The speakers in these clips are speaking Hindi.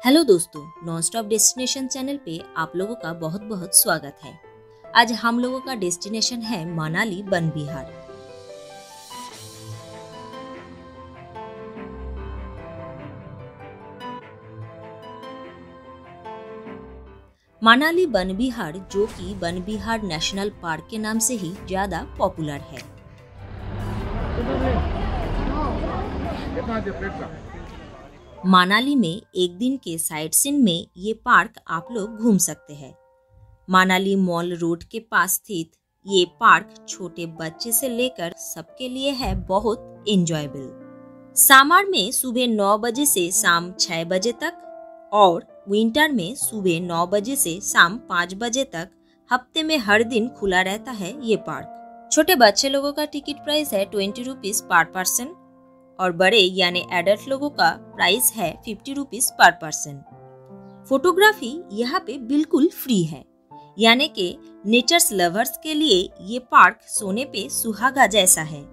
हेलो दोस्तों, नॉन स्टॉप डेस्टिनेशन चैनल पे आप लोगों का बहुत बहुत स्वागत है। आज हम लोगों का डेस्टिनेशन है मनाली वन विहार। मनाली वन विहार जो कि वन विहार नेशनल पार्क के नाम से ही ज्यादा पॉपुलर है। मनाली में एक दिन के साइट सीन में ये पार्क आप लोग घूम सकते हैं। मनाली मॉल रोड के पास स्थित ये पार्क छोटे बच्चे से लेकर सबके लिए है बहुत एंजॉयबल। समर में सुबह 9 बजे से शाम 6 बजे तक और विंटर में सुबह 9 बजे से शाम 5 बजे तक हफ्ते में हर दिन खुला रहता है ये पार्क। छोटे बच्चे लोगों का टिकट प्राइस है 20 रुपीज पर पर्सन और बड़े यानी एडल्ट लोगों का प्राइस है 50 रुपीज पर पर्सन। फोटोग्राफी यहाँ पे बिल्कुल फ्री है, यानी कि नेचर्स लवर्स के लिए ये पार्क सोने पे सुहागा जैसा है।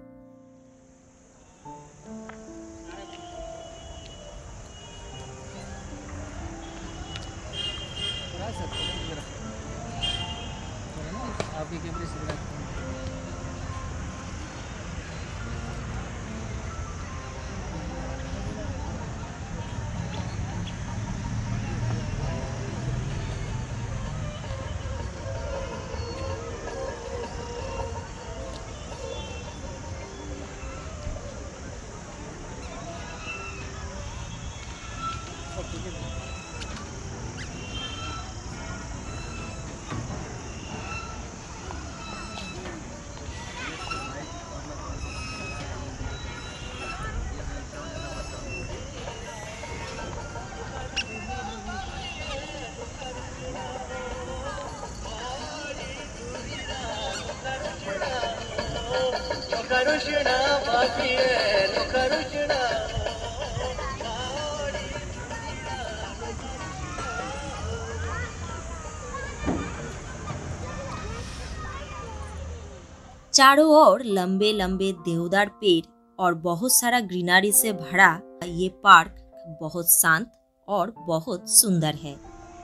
चारों ओर लंबे लंबे देवदार पेड़ और बहुत सारा ग्रीनरी से भरा ये पार्क बहुत शांत और बहुत सुंदर है।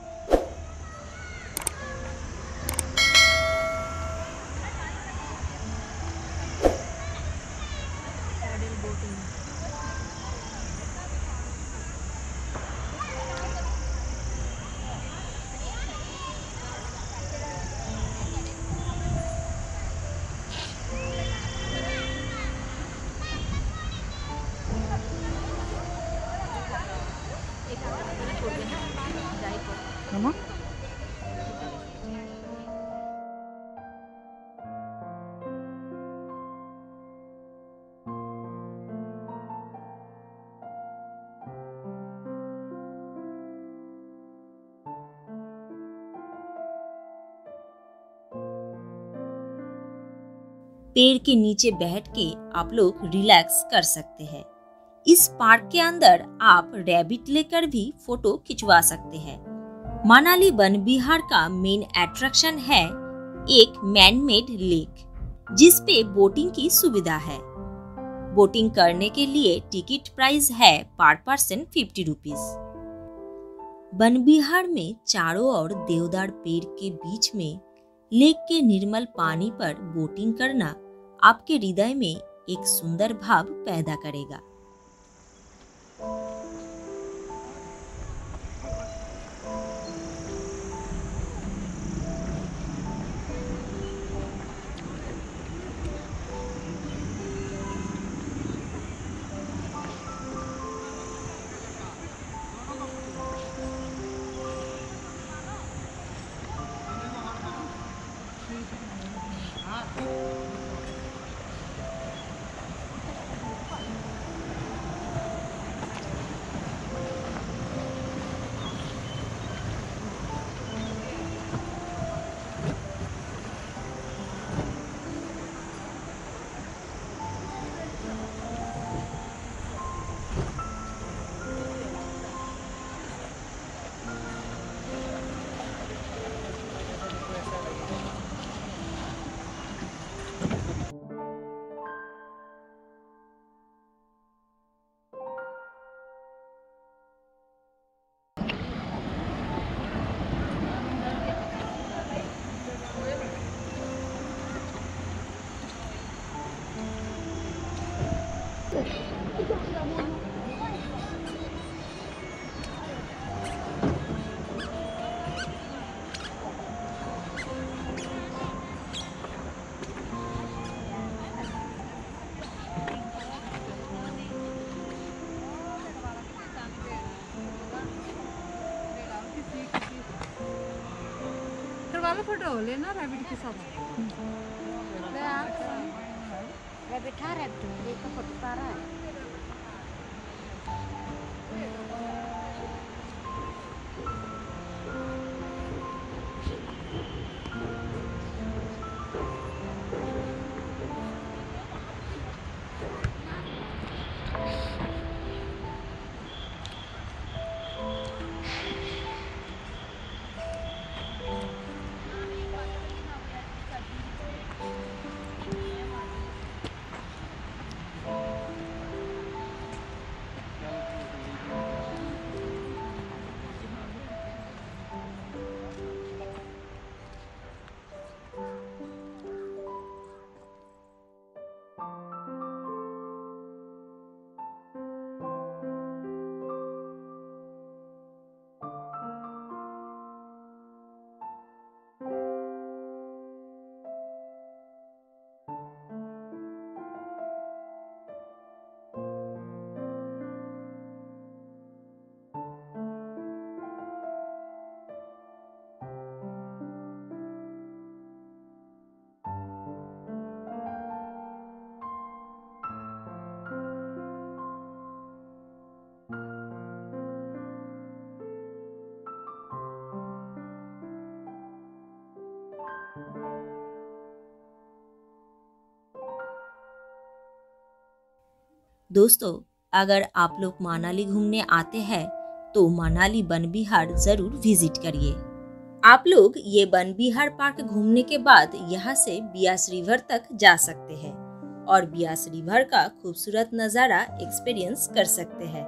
पेड़ के नीचे बैठ के आप लोग रिलैक्स कर सकते हैं। इस पार्क के अंदर आप रैबिट लेकर भी फोटो खिंचवा सकते हैं। मनाली वन विहार का मेन अट्रैक्शन है एक मैन मेड लेक, जिस पे बोटिंग की सुविधा है। बोटिंग करने के लिए टिकट प्राइस है पर पर्सन 50 रुपीज। वन विहार में चारों ओर देवदार पेड़ के बीच में लेक के निर्मल पानी पर बोटिंग करना आपके हृदय में एक सुंदर भाव पैदा करेगा। वाला फोटो लेना रैबिट के साथ। रैबिट है, रैबिट ये तो फोटो तारा है। दोस्तों, अगर आप लोग मनाली घूमने आते हैं तो मनाली वन विहार जरूर विजिट करिए। आप लोग ये वन विहार पार्क घूमने के बाद यहाँ से बियास रिवर तक जा सकते हैं और बियास रिवर का खूबसूरत नज़ारा एक्सपीरियंस कर सकते हैं।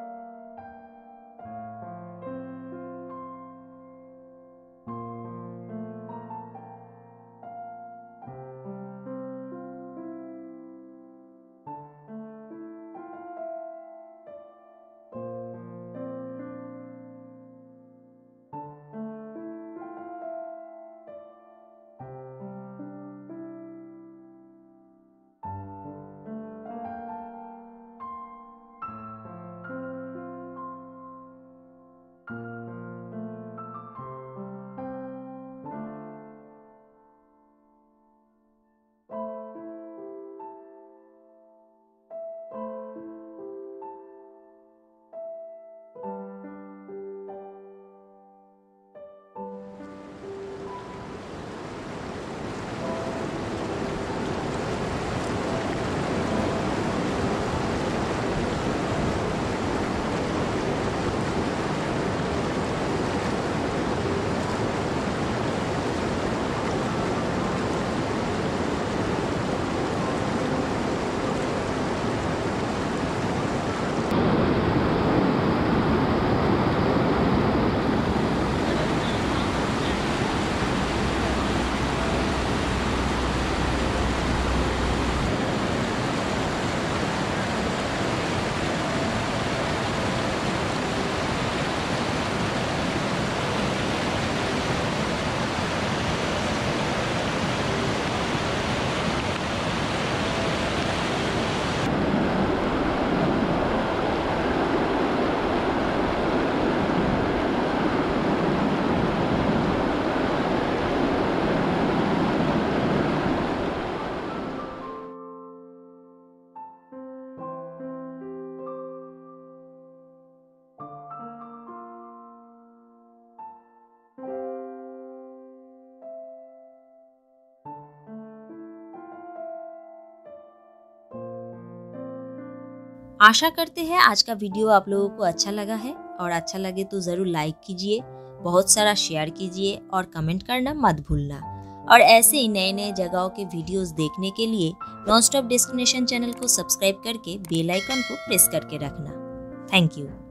आशा करते हैं आज का वीडियो आप लोगों को अच्छा लगा है, और अच्छा लगे तो ज़रूर लाइक कीजिए, बहुत सारा शेयर कीजिए और कमेंट करना मत भूलना। और ऐसे ही नए नए जगहों के वीडियोस देखने के लिए नॉन स्टॉप डेस्टिनेशन चैनल को सब्सक्राइब करके बेल आइकन को प्रेस करके रखना। Thank you.